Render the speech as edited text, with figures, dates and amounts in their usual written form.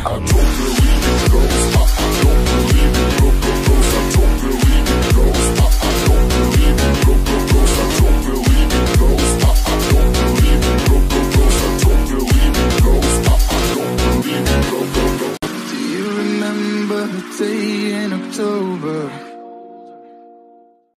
I don't believe in ghosts. I don't believe in ghosts. I don't believe in ghosts. I don't believe in ghosts. I don't believe in ghosts. I don't believe in ghosts. I don't believe in ghosts. I don't believe in ghosts. Do you remember the day in October?